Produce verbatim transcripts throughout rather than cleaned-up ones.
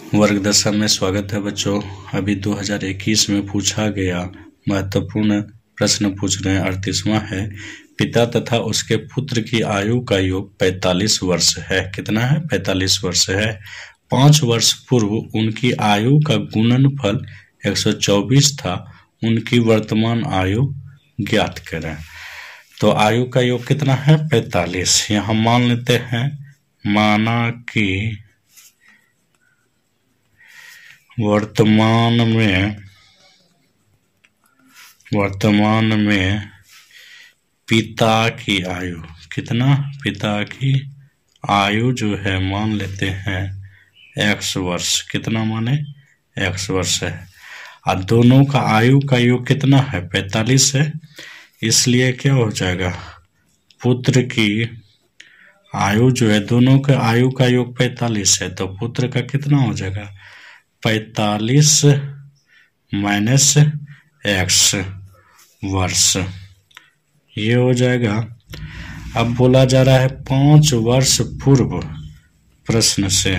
वर्ग दशम में स्वागत है बच्चों। अभी दो हज़ार इक्कीस में पूछा गया महत्वपूर्ण प्रश्न पूछ रहे हैं। अड़तीसवां है, पिता तथा उसके पुत्र की आयु का योग पैंतालीस वर्ष है। कितना है? पैंतालीस वर्ष है। पाँच वर्ष पूर्व उनकी आयु का गुणनफल एक सौ चौबीस था। उनकी वर्तमान आयु ज्ञात करें। तो आयु का योग कितना है? पैंतालीस। यहाँ मान लेते हैं, माना कि वर्तमान में वर्तमान में पिता की आयु कितना? पिता की आयु जो है मान लेते हैं एक्स वर्ष। कितना माने? एक्स वर्ष है। और दोनों का आयु का योग कितना है? पैंतालीस है। इसलिए क्या हो जाएगा? पुत्र की आयु जो है, दोनों के आयु का योग पैंतालीस है, तो पुत्र का कितना हो जाएगा? पैंतालीस माइनस एक्स वर्ष, ये हो जाएगा। अब बोला जा रहा है पांच वर्ष पूर्व। प्रश्न से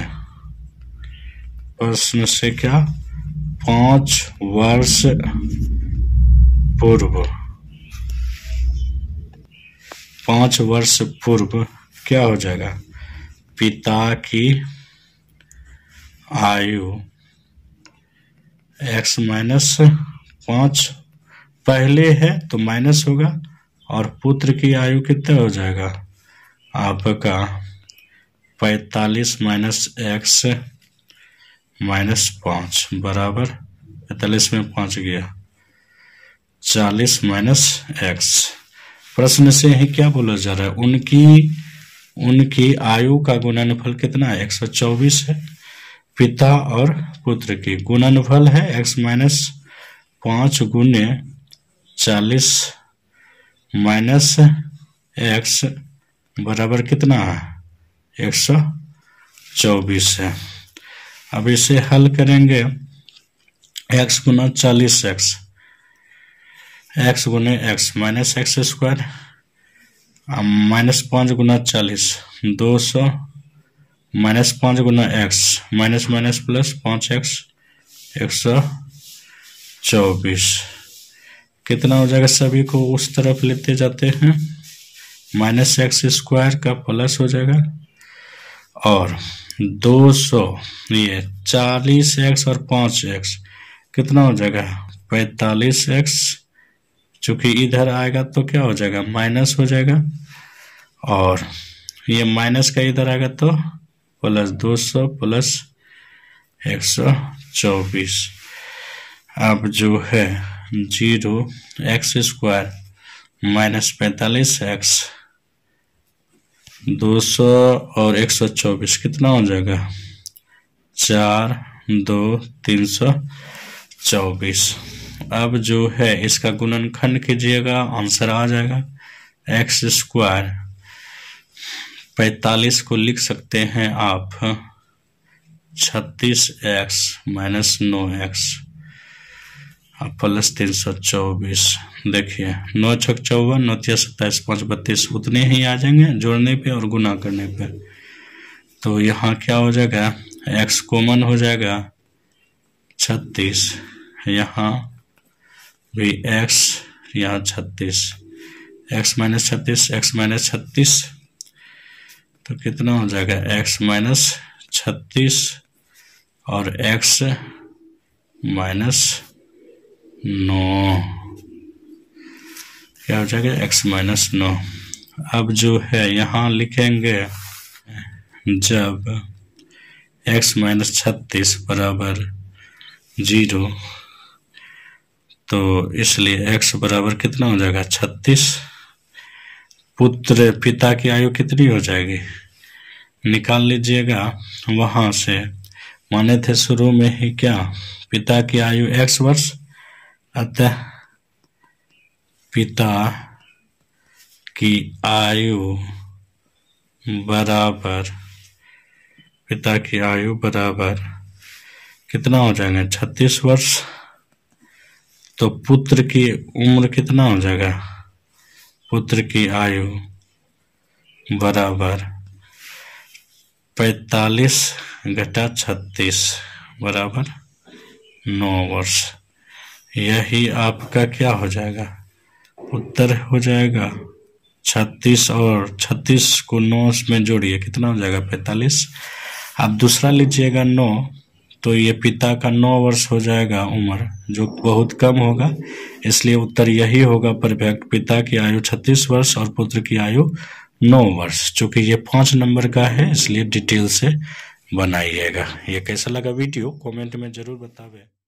प्रश्न से क्या? पांच वर्ष पूर्व पांच वर्ष पूर्व क्या हो जाएगा? पिता की आयु एक्स माइनस पाँच पहले है तो माइनस होगा, और पुत्र की आयु कितना हो जाएगा आपका? पैंतालीस माइनस एक्स माइनस पाँच बराबर पैंतालीस में पाँच गया, चालीस माइनस एक्स। प्रश्न से ही क्या बोला जा रहा है? उनकी उनकी आयु का गुणनफल कितना है? एक सौ चौबीस है। पिता और पुत्र की गुणनफल है एक्स माइनस पाँच गुने चालीस माइनस एक्स बराबर कितना है? एक सौ चौबीस है। अब इसे हल करेंगे, एक्स गुना चालीस एक्स, एक्स गुने x minus x square, minus पाँच गुना चालीस दो सौ, माइनस पाँच गुना एक्स माइनस माइनस प्लस पाँच एक्स एक सौ चौबीस। कितना हो जाएगा? सभी को उस तरफ लेते जाते हैं, माइनस एक्स स्क्वायर का प्लस हो जाएगा, और दो सौ, ये चालीस एक्स और पाँच एक्स कितना हो जाएगा? पैंतालीस एक्स। चूंकि इधर आएगा तो क्या हो जाएगा? माइनस हो जाएगा, और ये माइनस का इधर आएगा तो प्लस दो सौ प्लस एक सौ चौबीस। अब जो है जीरो एक्स स्क्वायर माइनस पैंतालीस एक्स, दो सौ और एक सौ चौबीस कितना हो जाएगा? चार दो तीन सौ चौबीस। अब जो है इसका गुणनखंड कीजिएगा, आंसर आ जाएगा। एक्स स्क्वायर पैंतालीस को लिख सकते हैं आप छत्तीस एक्स माइनस नौ एक्स प्लस तीन सौ चौबीस। देखिए नौ छक चौवन, नौ तिया सत्ताईस, पाँच बत्तीस, उतने ही आ जाएंगे जोड़ने पे और गुना करने पे। तो यहाँ क्या हो जाएगा? एक्स कॉमन हो जाएगा छत्तीस, यहाँ भी एक्स, यहाँ छत्तीस, एक्स माइनस छत्तीस, एक्स माइनस छत्तीस, तो कितना हो जाएगा? एक्स माइनस छत्तीस और एक्स माइनस नौ, क्या हो जाएगा? एक्स माइनस नौ। अब जो है यहाँ लिखेंगे, जब एक्स माइनस छत्तीस बराबर जीरो, तो इसलिए एक्स बराबर कितना हो जाएगा? छत्तीस। पुत्र पिता की आयु कितनी हो जाएगी? निकाल लीजिएगा वहां से। माने थे शुरू में ही क्या? पिता की आयु एक्स वर्ष, अतः पिता की आयु बराबर पिता की आयु बराबर कितना हो जाएगा? छत्तीस वर्ष। तो पुत्र की उम्र कितना हो जाएगा? पुत्र की आयु बराबर पैंतालीस घटा छत्तीस बराबर नौ वर्ष। यही आपका क्या हो जाएगा, उत्तर हो जाएगा। छत्तीस और छत्तीस को नौ में जोड़िए, कितना हो जाएगा, पैंतालीस। आप दूसरा लीजिएगा नौ, तो ये पिता का नौ वर्ष हो जाएगा उम्र, जो बहुत कम होगा, इसलिए उत्तर यही होगा परफेक्ट। पिता की आयु छत्तीस वर्ष और पुत्र की आयु नौ वर्ष। चूंकि ये पाँच नंबर का है इसलिए डिटेल से बनाइएगा। ये कैसा लगा वीडियो कमेंट में जरूर बतावे।